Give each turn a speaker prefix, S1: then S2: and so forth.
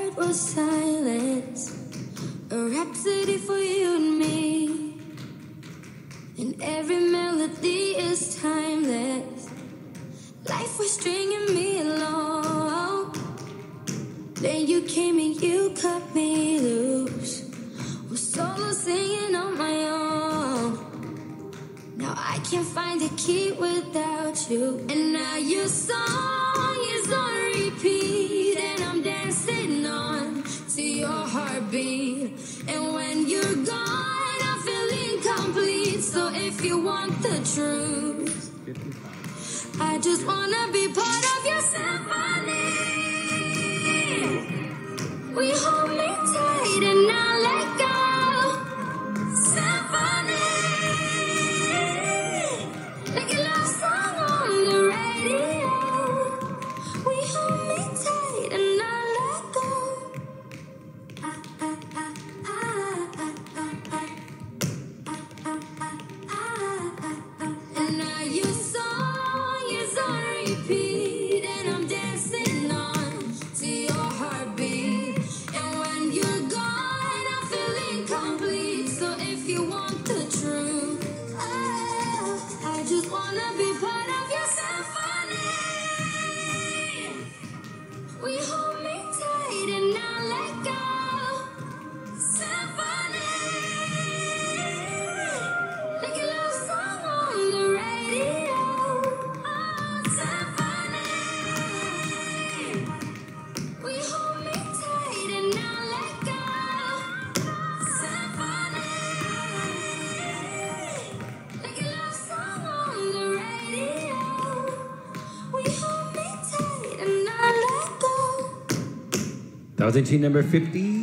S1: heard was silence, a rhapsody for you and me. And every melody is timeless. Life was stringing me along. Then you came and you cut me loose. Was solo singing on my own. Now I can't find a key without you. And now your song is on repeat, and I'm dancing on to your heartbeat. And when you're gone, I feel incomplete. So if you want the truth, I just wanna be part of your symphony. We hold me tight and now let go. Symphony, like a love song on the radio. We hold me tight and now let go. And now your song is on repeat, and I'm dancing on to your heartbeat. And when you're gone, I feel incomplete. So if you want the truth, I just wanna be part of your symphony. We hold me tight and now let go. Symphony, like a love song on the radio. Symphony, we hold me tight and now let go. Symphony, like a love song on the radio. We hold me tight and now let go.
S2: That was into number 50.